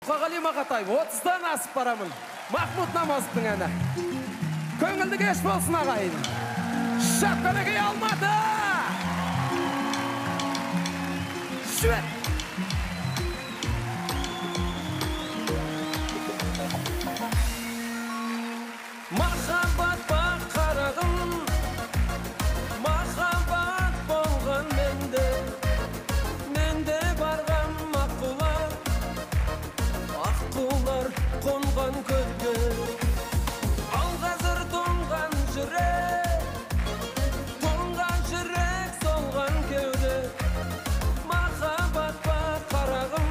Қағали Мақатаев, 30-дан асып барамын. Махмұт Намазовтың әні. Көңілді кеш болсын ағайын. Шапқанығы Алматы! Шүет! Махаббат бақ қарағым, махаббат болған менде барған аққулар қонған көлге. Ал қазір тоңған жүрек солған кеуде. Махаббат бақ қарағым,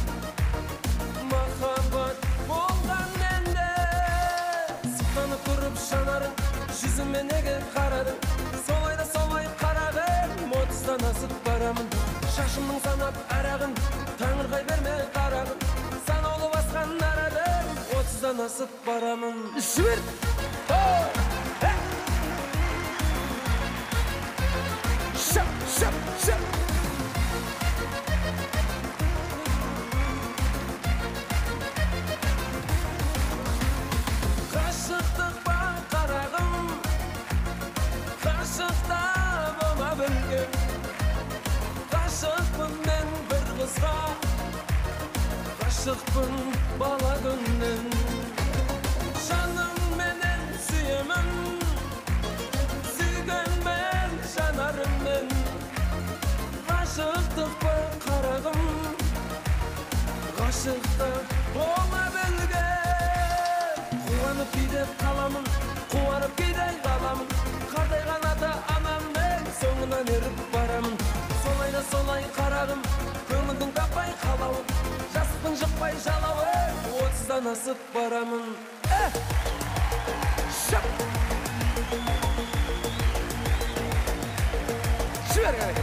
махаббат болған менде. Сықтанып тұрып жанарың, жүзіме неге қарадың? Солай да солай қарағым, 30-дан асып барамын. Шашымның санап арағын, таңырқай берме қарағым. Санаулы басқан арадың, 30-дан асып барамын. Жібер! Шап! Қашықтық ба қарағым, қашықта бола білгем. Қашықпын мен бір қызға, қашықпын бала күннен. Жаным менен сүйемін, сүйгенмен жанарыммен. Қашықтық ба қарағым, қашықта бола білгем. Қуанып кейде қаламын, қуанып кейде қаламын. Қартайған ата анаммен соңынан еріп барамын. Солай да солай қарағым, көңілдің таппай қалауын. Жасықпын жықпай жалауын, 30-дан асып барамын. Шап! Жібер керек!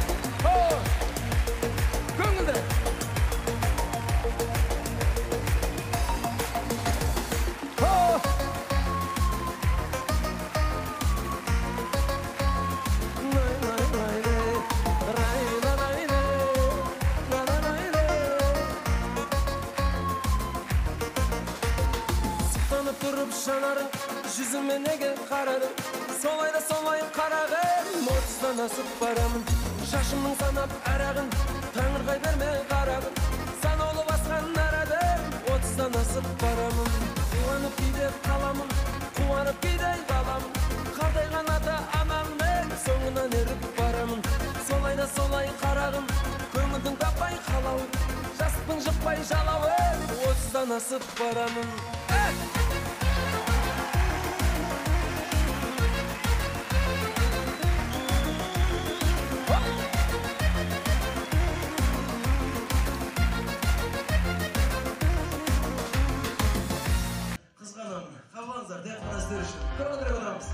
Көңілді! Тұрып жанарың, жүзіме неге қарадың? Солай да солай қарағым, 30-дан асып барамын. Шашымның санап арағын, таңырқай берме қарағым. Санаулы басқан арадың, 30-дан асып барамын. Қуанып кейде қаламын, қуанып кейде қаламын. Қартайған ата анаммен соңынан еріп барамын. Солай да солай қарағым, көңілдің таппай қалауын. Жасықпын жықпай жалауын, 30-дан асып барамын. Қабылаңыздар, тек қана сіздер үшін. Көріңдірек отырамыз.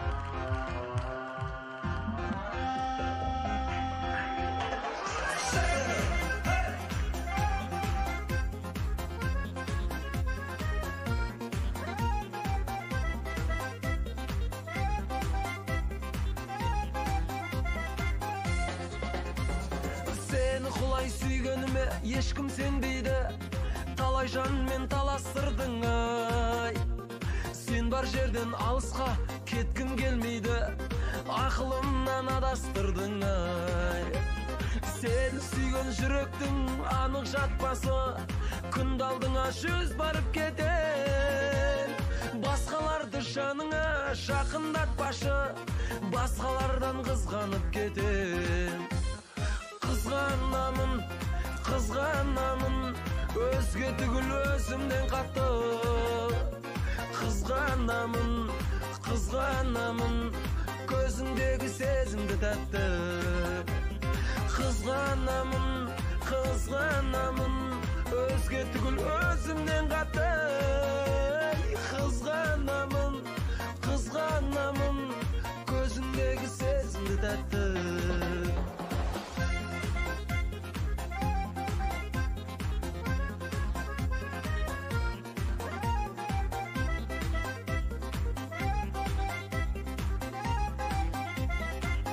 Сені құлай сүйгеніме ешкім сенбейді. Талай жанмен таластырдың ай. Сен бар жерден алысқа кеткім келмейді. Ақылымнан адастырдың ай. Сен сүйген жүректің анық жатпасы. Күнді алдыңа жүз барып кетер. Басқаларды жаныңа жақындатпашы. Басқалардан қызғанып кетер. Қызғанамын, өзге түгіл өзімден қатты. Қызғанамын, көзіңдегі сезімді тәтті. Қызғанамын, өзге түгіл өзімден қатты. Қызғанамын, көзіңдегі сезімді тәтті.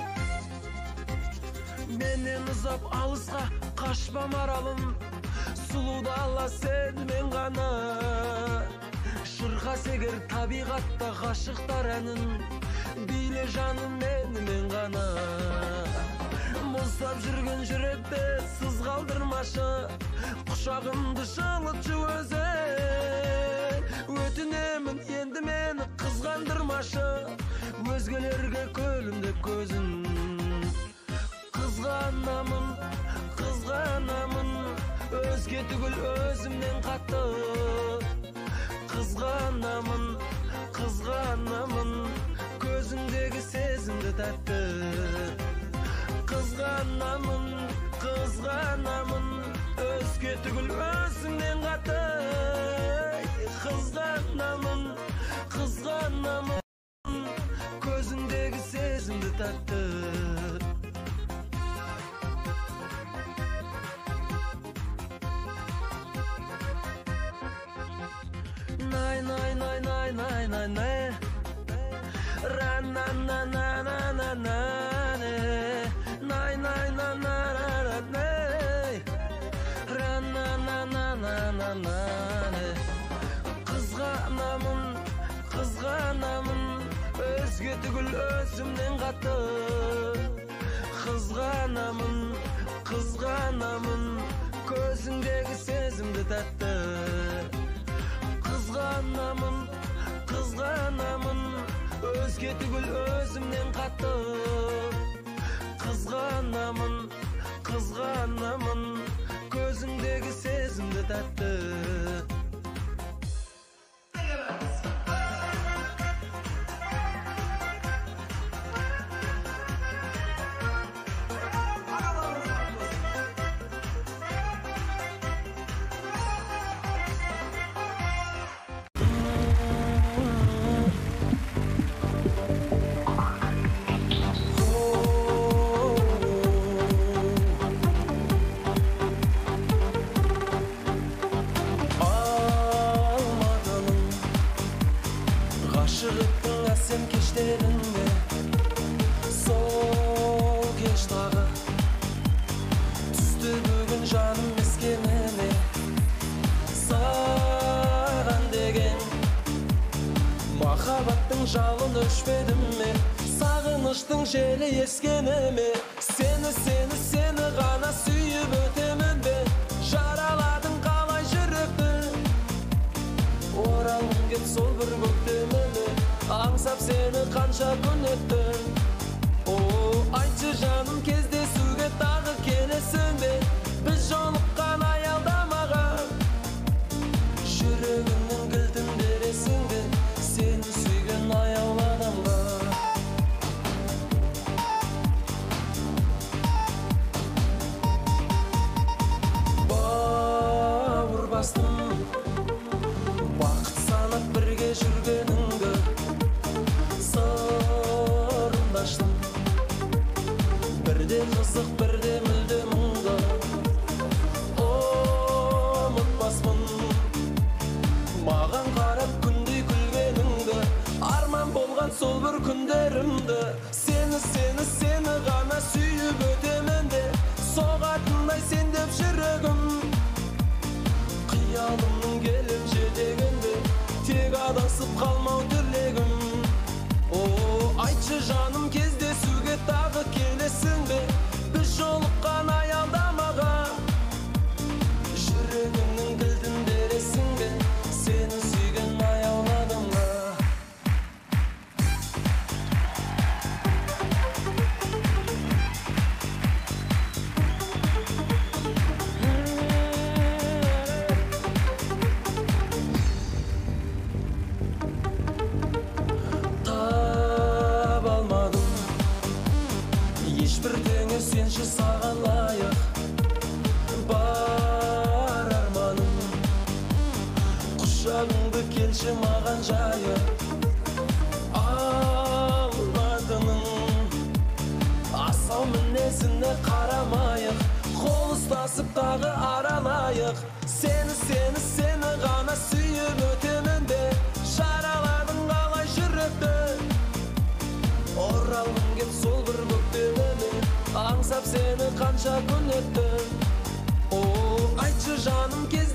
Менен ұзап алысқа қашпам аралым. sulu dala sen gana. Şırqa seger tabiqatda ғашықтар әнін, биле жаным мен gana. Мұздап жүрген жүректі сыз қалдырмашы, құшағымды жылытшы өзің. Өтінемін енді мені қызғандырмашы, өзгелерге көлімдеп көзін. Қызғанамын, өзге түгіл өзімнен қатты. Қызғанамын, көзіңдегі сезімді тәтті. Қызғанамын, өзге түгіл өзіңнен қатты. Қызғанамын, көзіңдегі сезімді тәтті. Nay ra na na na na na na nay ra na na na na na na. Қызғанамын, өзге түгіл өзімнен қатты. Қызғанамын, көзіңдегі сезімді тәтті. Қызғанамын, өзге түгіл өзімнен қатты. Қызғанамын, көзіңдегі сезімді тәтті. Ғашықтың әсем кештерінде, сол кеш тағы түсті бүгін жаным ескемене. Саған деген махаббаттың жалын өшпеді ме, сағыныштың желі ескене ме. Сені ғана сүйіп өтемін бе, жараладың қалай жүректі. Оралғым кеп сол бір көктеміне, аңсап сені қанша күн өтті. Айтшы жаным, кездесуге тағы келесің бе, біз жолыққан аялдамаға. Жүрегімнің кілтін бересің бе, сені сүйген аяулы адамға. Бауыр бастым, бақыт санап бірге жүргеніңді. Сырындаштым, бірде қызық, бірде мүлде мұңды. Ұмытпаспын маған қарап күндей күлгеніңді, арман болған сол бір күндерімді. Сені ғана сүйіп өтемін де, соғатындай сен деп жүрегім. Қиялымның келем жетегінде, тек адасып қалмау тілегім. Айтшы жаным, кездесуге тағы келесің бе, біз жолыққан аялдамаға. Жүрегімнің кілтін бересің бе, сені сүйген аяулы адамға. Ешбір теңі сенші саған лайық, бар арманым. Құшағыңды келші маған жайып, алматының асау мінезіне қарамайық, қол ұстасып тағы аралайық. Сені ғана сүйіп өтемін бе, жараладың қалай жүректі. Оралғым кеп сол бір көктеміне, аңсап сені қанша күн өтті. Айтшы жаным кез